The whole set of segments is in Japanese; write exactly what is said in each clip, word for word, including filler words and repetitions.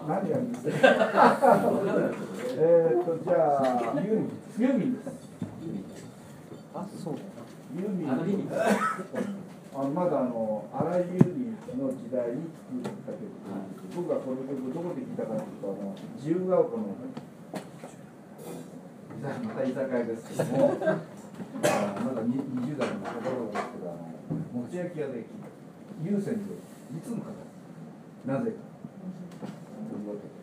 何やるんですか。えっとじゃあユーミンユーミンです。 あ、そう。 ユーミン。あのまだあの荒井由実の時代に作った曲。僕はこの曲どこで聴いたかというと、あの自由が丘のまた居酒屋ですけども、まだにじゅう代のところですけど、あのもつ焼き屋で聴いた有線でいつもかかる。なぜか。というわけ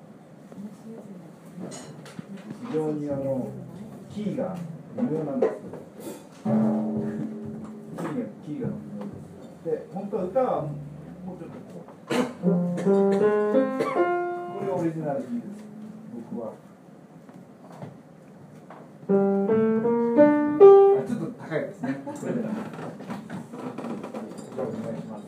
で非常にあのキーが微妙なんですけど、キーがキーが微妙です。で、本当は歌はもうちょっとこう、これがオリジナルキーです。僕は。あ、ちょっと高いですね。これで。じゃあお願いします。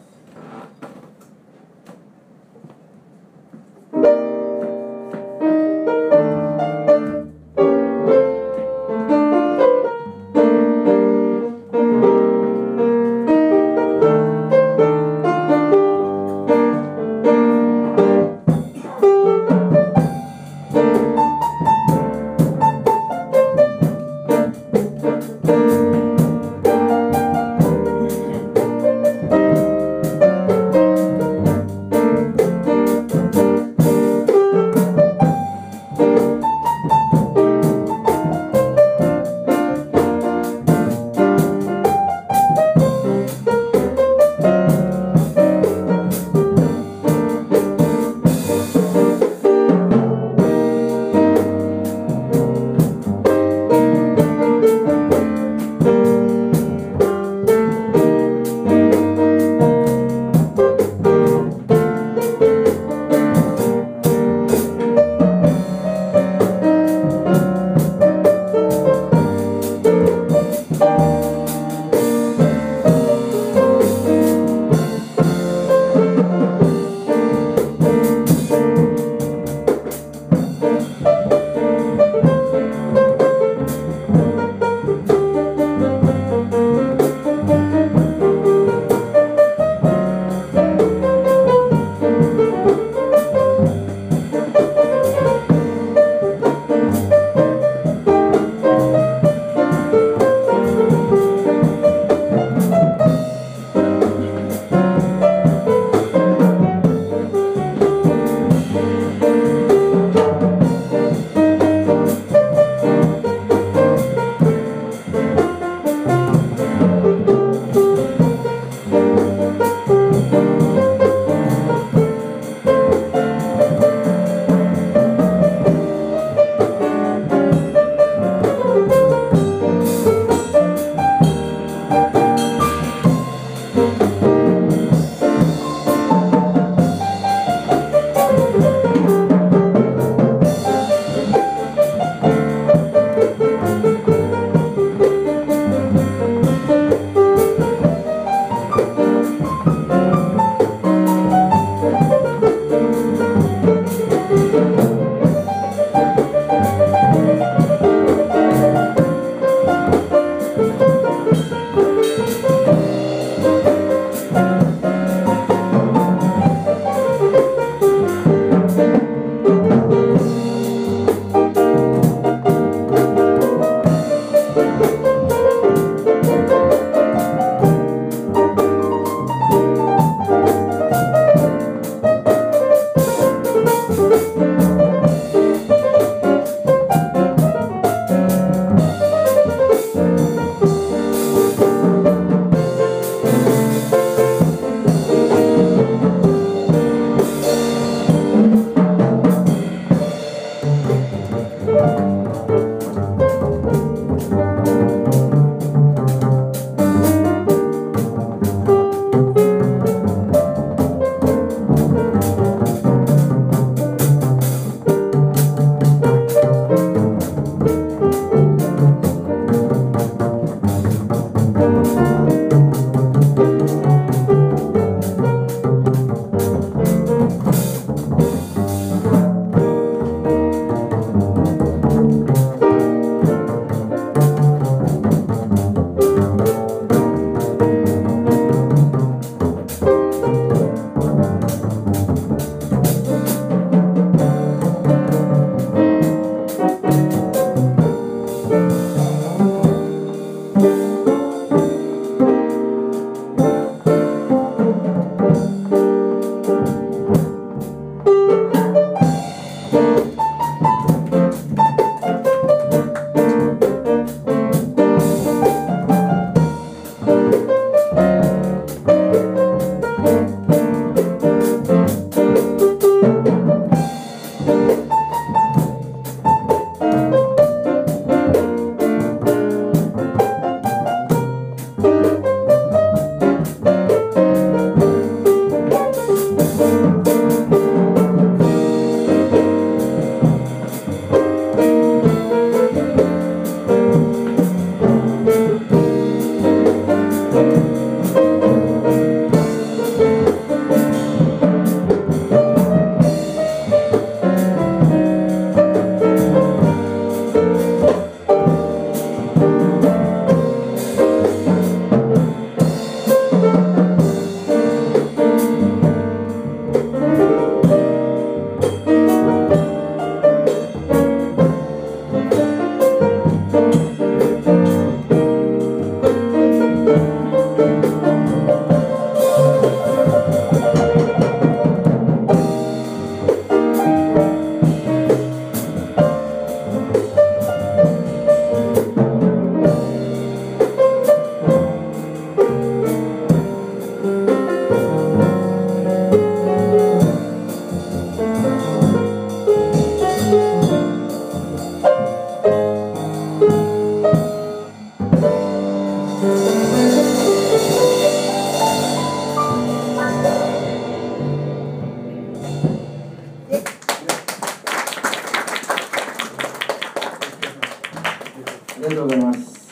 ありがとうございます。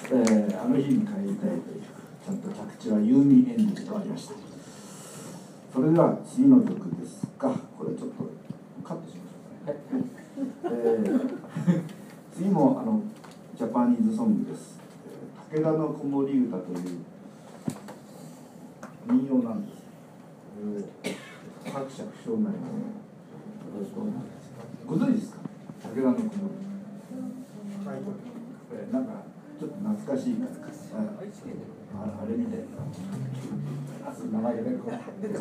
えー、あの日に帰りたいというちゃんと着地はユーミンエンディングとありました。それでは次の曲ですが、これちょっとカットしましょうかね。えー、次もあのジャパニーズソングです。えー、武田の子守歌という民謡なんです。えー、作者不詳なります。よろしくお願いします。ご存知ですか？武田の子守。なんかちょっと懐かしいから、あ, あれみたいな、あ名前が出るか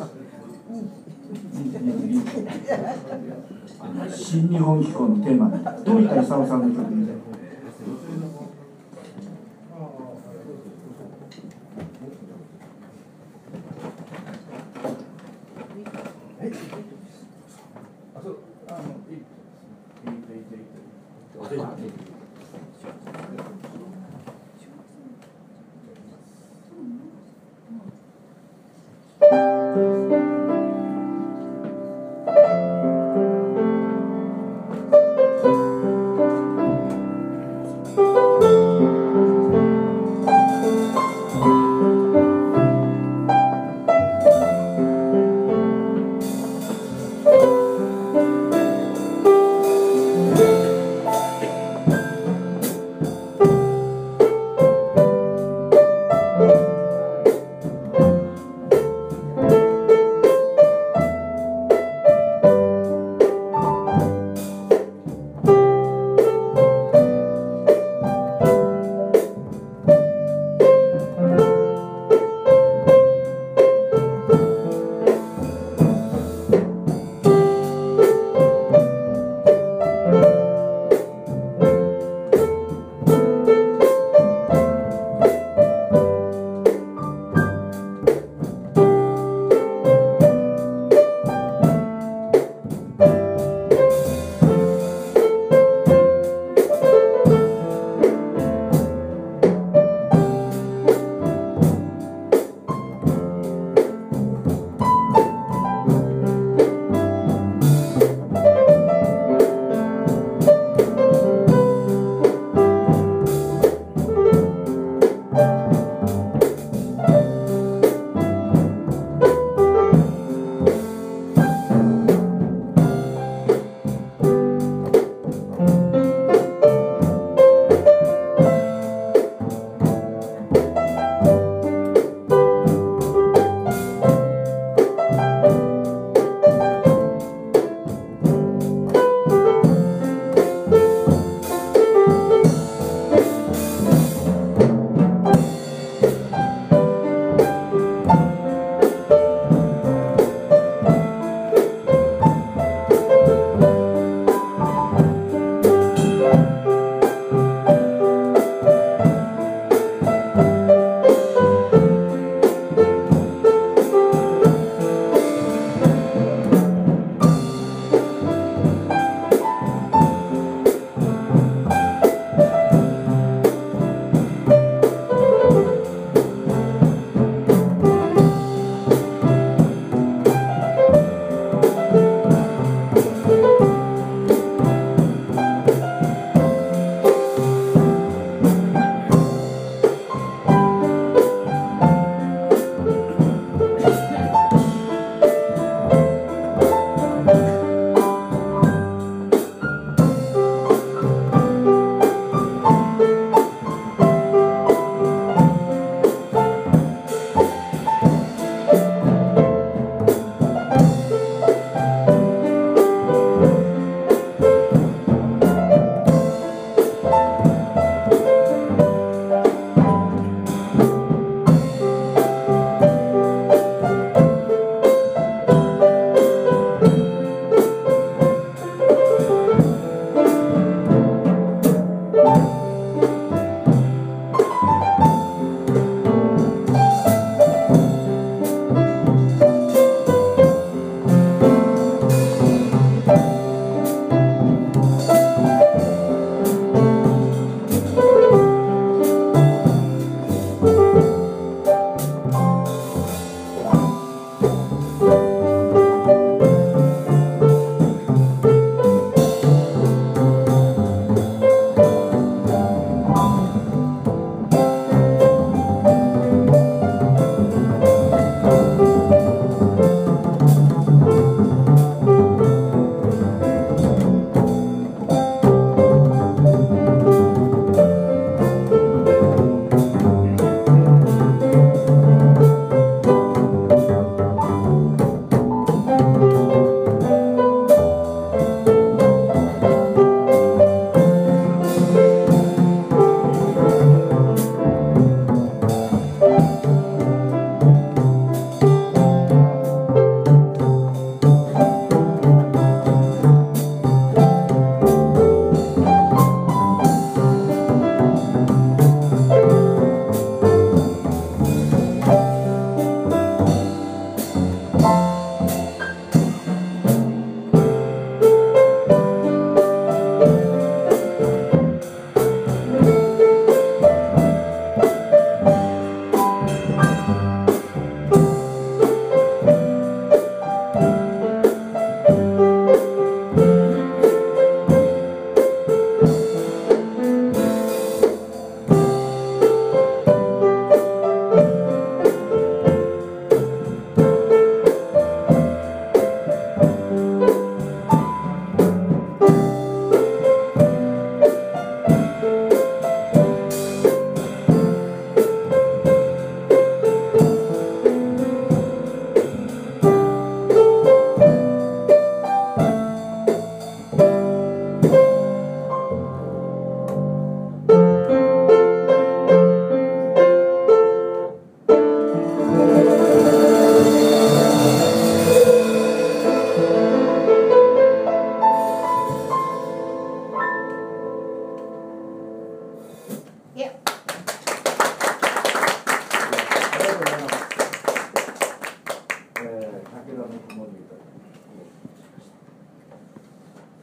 新日本機構のテーマに富田勲さんの曲みたいな。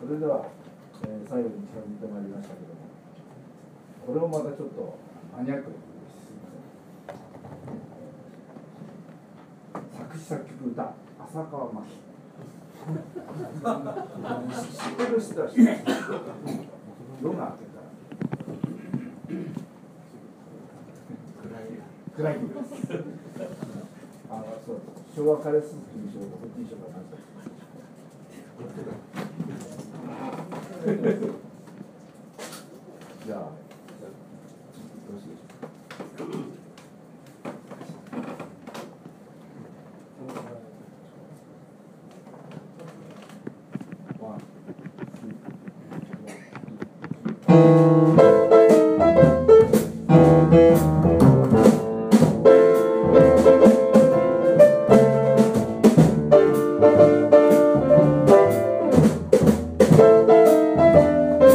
それでは、えー、最後に近づいてまいりましたけども、これもまたちょっとマニアックです。作詞作曲歌、浅川真紀。知ってる人は知ってる。夜が明けたら暗い暗いです。あのそう昭和カレースーツにしようかそっちにしようかな。じゃあよろしいでしょうか。 「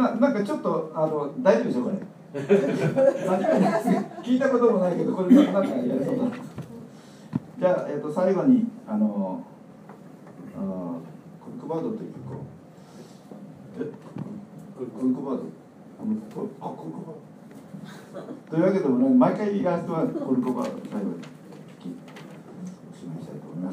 ななんかちょっとあの大丈夫でしょうこれ。間違いないです。聞いたこともないけどこれなんかやりそうだ。じゃあえっ、ー、と最後にあのあコルクバードという曲を。えコルクバード。あコルクバード。というわけでもね毎回やる人はコルクバード最後におしまいしたいと思います。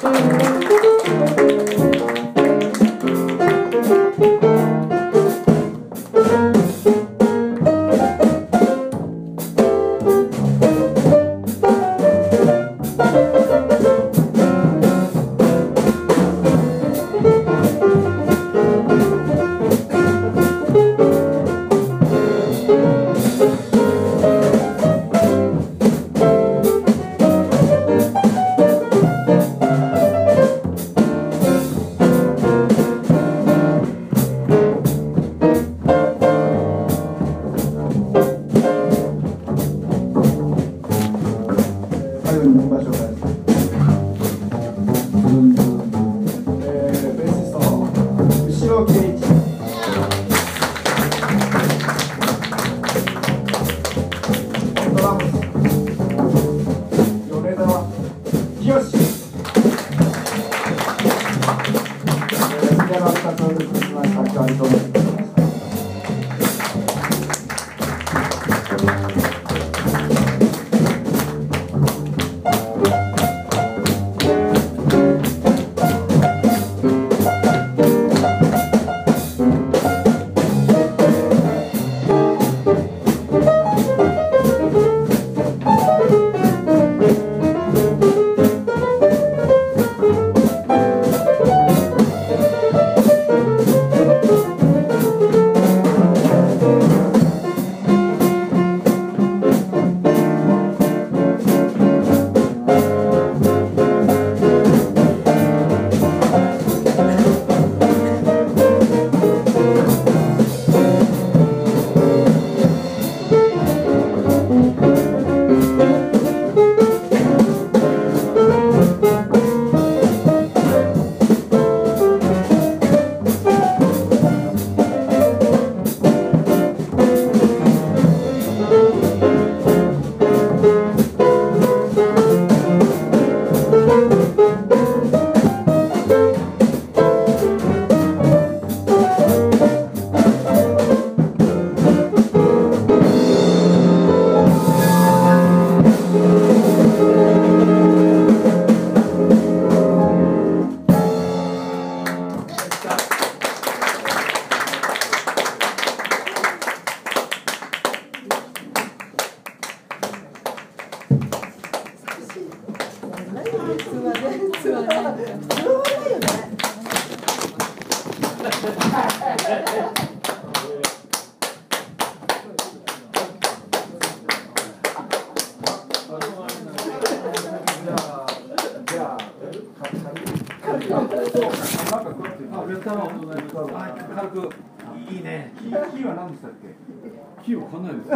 軽くいいね。キーキーは何でしたっけ？ キーわかんないです。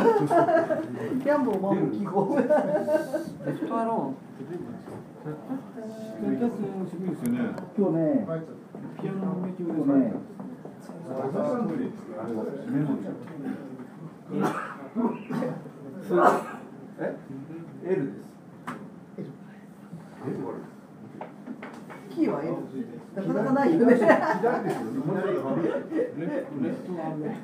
キャンボーマン記号。 レフトアローンって出てますよ。レタスの渋いですよね。 今日ね、 ピアノの勉強ですね。 ね。 メモで。え？エルです。 キーは L。なかなかないよね。 左ですよ。左がレフトアローン。レフト。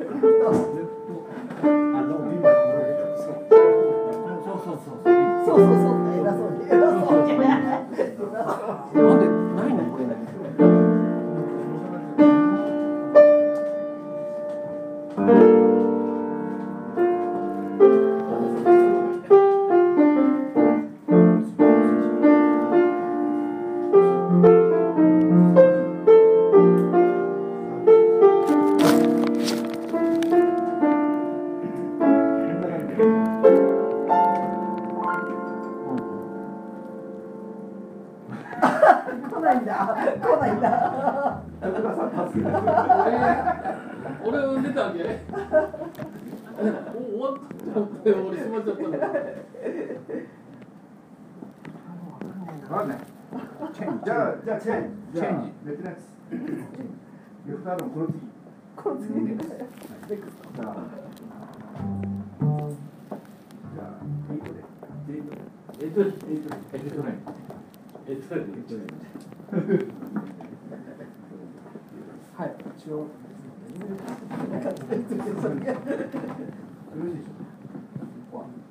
あのビバそうそうそうそう。 そうそうそう。偉そうに。偉そうに。 なんでないのこれ。 来ないんだ。来ないんだ。 俺を出たわけ？終わったって俺しまっちゃったの。 わかんない。じゃあじゃあチェンジ。チェンジ。レフトネックス。レフトアローンこの次。 この次ね。 じゃあ。じゃあエイトで。エイトで。 えっと、えっと、 エイトね。 えっと、えっと、 はい。一応。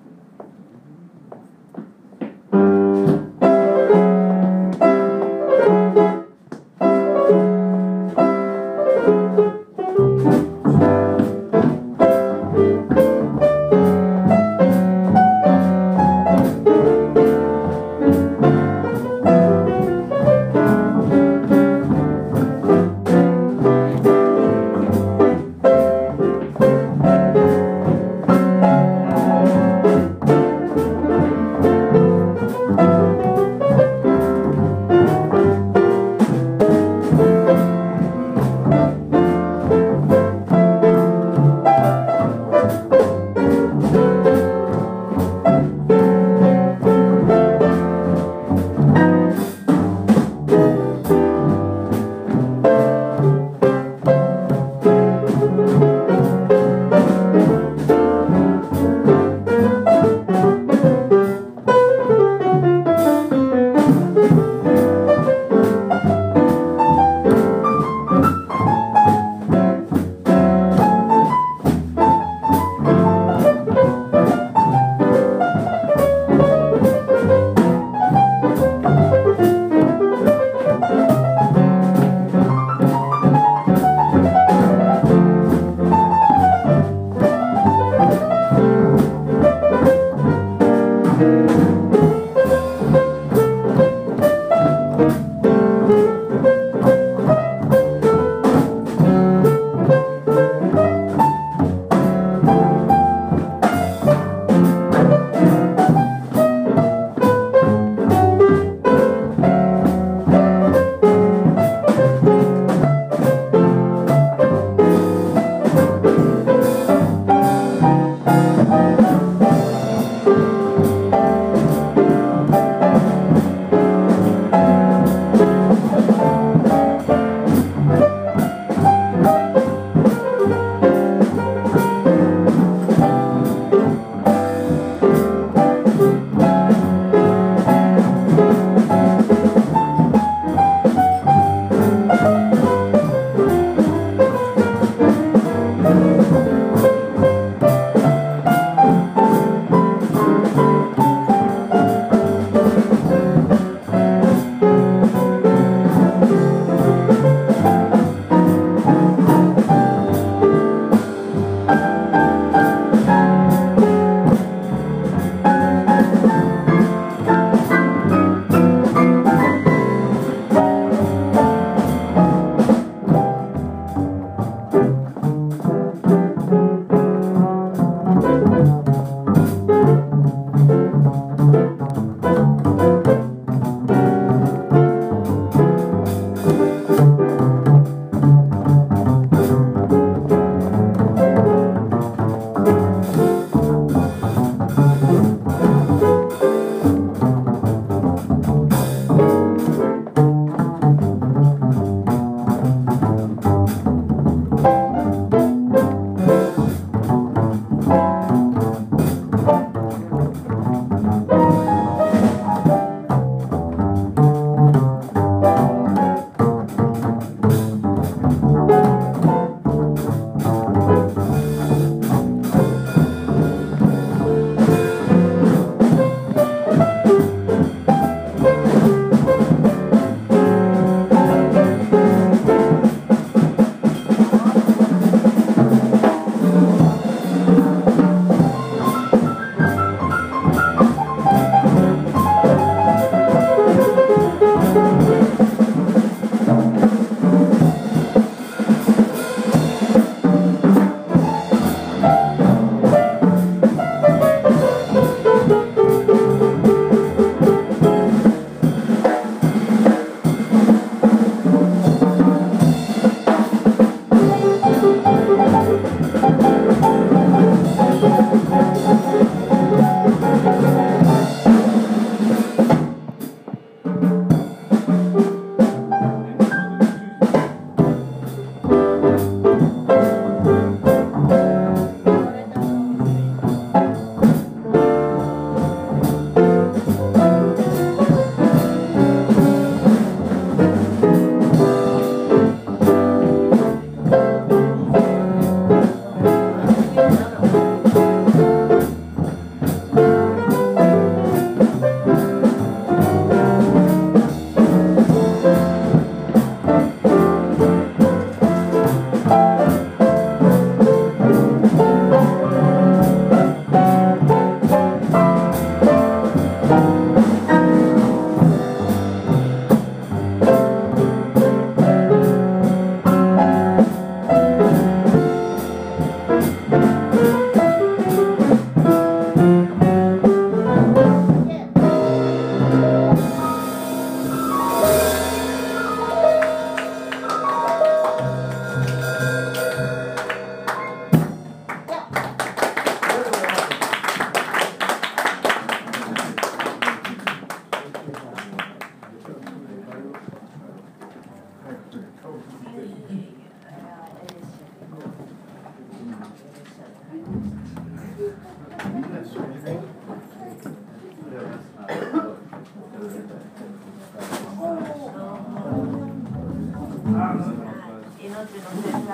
こ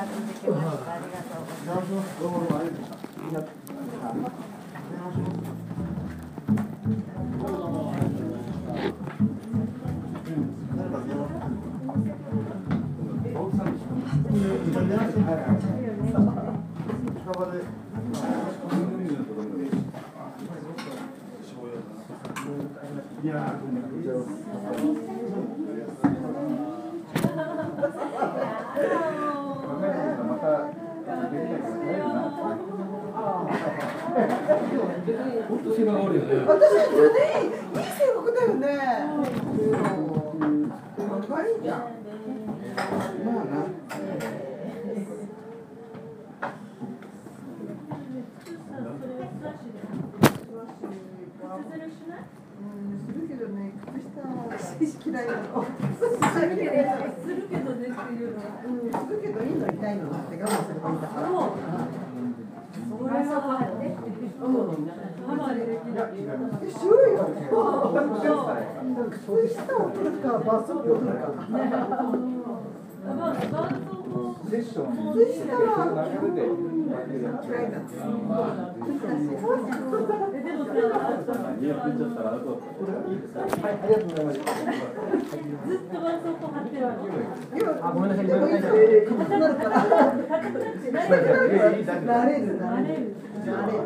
が続きました。ありがとうございます。 どうもありがとうございました。いやー、また本当背が悪いよね。 私全然いい、いい性格だよね。若いじゃん。まあな。するけどね、靴下嫌いなの。するけどねっていうのは、うん、するけどいいの痛いのって我慢すればいいんだから。それはね、うん、しようよ。靴下を取るか、バスを取るか。 セッション靴下は嫌いだ。 いや、出ちゃったら、あと、これいいですか。はい、ありがとうございます。 ずっと絆創膏貼ってるの。 あ、ごめんなさい、 でもいいですよ。硬くなるから。慣れる、慣れる。慣れる。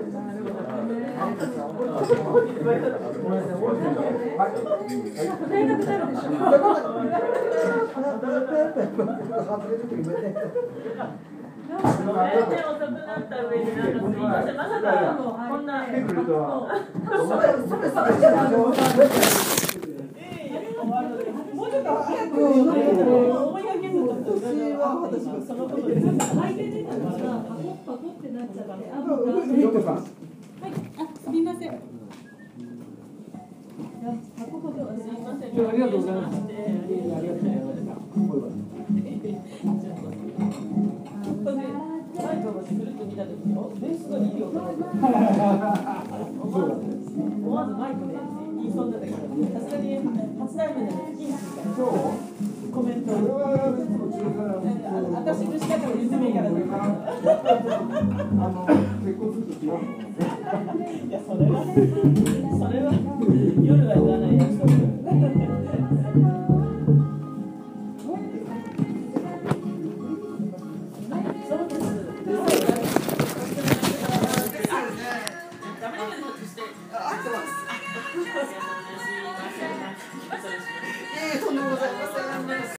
すみません。 ありがとうございます。ありがとうございました。 思わずマイクで言いそうになったけど、さすがに初対面で不謹慎からコメントを私の下から言ってもいいからいや、それはそれは